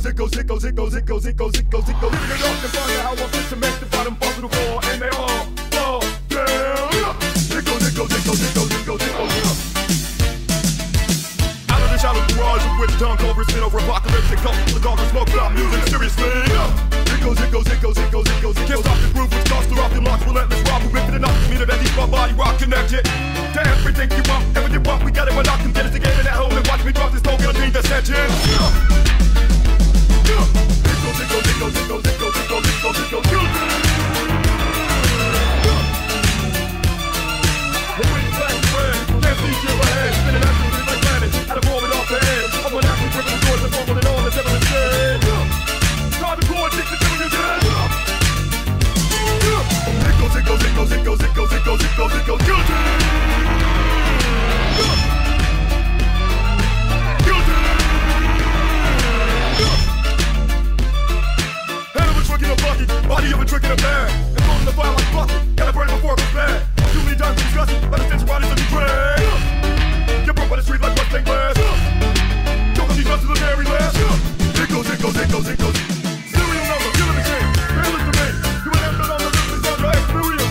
it goes, it goes, it goes, it goes, it goes, it goes, it goes. Living it up and find out how I fit to make the bottom fall to the floor, and they all fall down. It goes, it goes, it goes, it goes, it goes, it goes. Out of the shallow garage with tongue over spin over apocalyptic cult. The dog will smoke without music, seriously. It goes, it goes, it goes, it goes, it goes. Can't stop the groove which comes through off the launch. Relentless rock, we ripping it up. Meaning that deep, my body rock connected. To everything you want, everything you want, we got it. We're not gonna get it together at home and watch me drop this smoke and dream that's etching. It goes, it goes, it goes, it goes, it goes, it goes, it goes, it goes, it goes. When we black friend, can't see you ahead. Spinning absolutely like planet, out of orbit off the edge. I want out to bring the doors and fumbling all that's ever been said. Drive the core, take the devil, you're dead. It goes, it goes, it goes, it goes, it goes, it goes, it goes, it goes, it goes. Body of a trick in a bag, and throwing the fire like bucket. Gotta burn before it goes bad. Too many times discussed, by the stench of bodies of the grave. Get broke by the street like Mustang glass. Choke on these guns to the very last. It goes, it goes, it goes, it goes. Serial number, killing machine. Fearless to me. You ain't ever on the list, it's on your experience.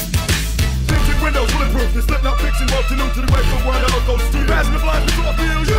Tinted windows, bulletproof. The slip not fixing, well to new to the grateful world. I'll go to Steve. Passion the blind, it's all for you.